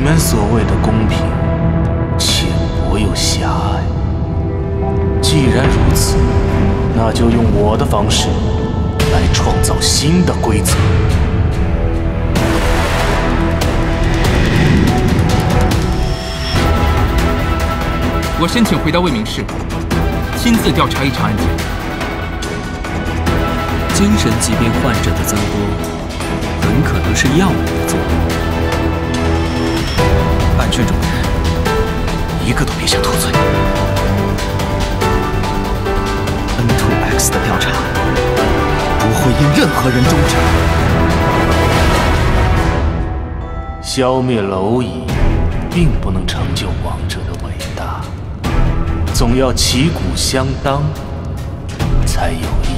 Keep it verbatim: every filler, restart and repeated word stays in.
们所谓的公平，浅薄又狭隘。既然如此，那就用我的方式来创造新的规则。 我申请回到魏明市，亲自调查一场案件。 精神疾病患者的增多，很可能是药物的作用。 案卷中的人，一个都别想脱罪。N 二 X 的调查不会因任何人终止。 消灭蝼蚁，并不能成就王者的伟大，总要旗鼓相当，才有